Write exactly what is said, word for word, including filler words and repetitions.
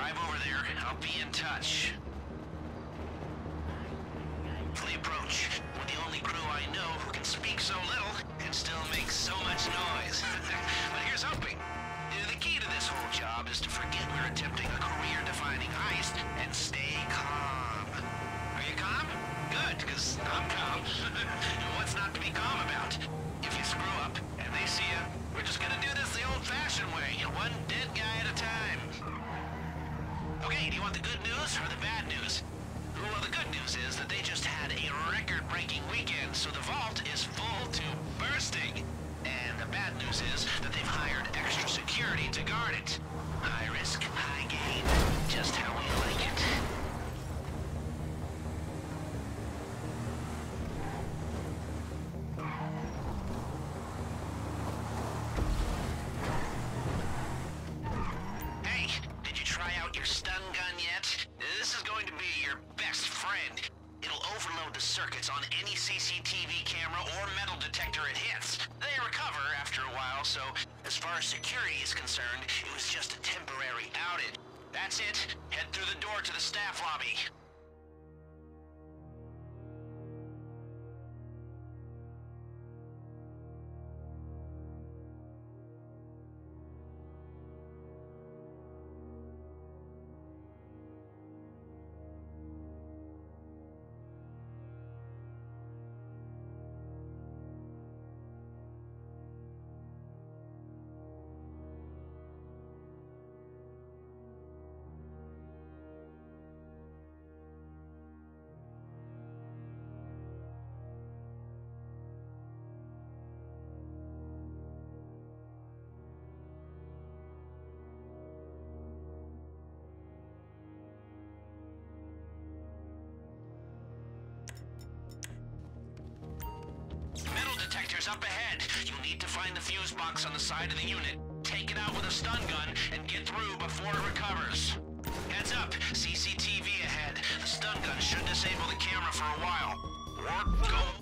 Drive over there. I'll be in touch. Fully approach. We're the only crew I know who can speak so little and still make so much noise. But here's hoping. The key to this whole job is to forget we're attempting a career-defining heist and stay calm. Are you calm? Good, because I'm calm. What's not to be calm about? If you screw up and they see you, we're just gonna do this the old-fashioned way, one dead guy at a time. Okay, do you want the good news or the bad news? Well, the good news is that they just had a record-breaking weekend, so the vault is full to bursting. And the bad news is that they've hired extra security to guard it. High risk, high gain. Just how we like it. Hey, did you try out your stun gun yet? This is going to be your best friend. It'll overload the circuits on any C C T V camera or metal detector it hits. They recover after a while, so as far as security is concerned, it was just a temporary outage. That's it. Head through the door to the staff lobby. Up ahead. You'll need to find the fuse box on the side of the unit, take it out with a stun gun, and get through before it recovers. Heads up, C C T V ahead. The stun gun should disable the camera for a while. Or go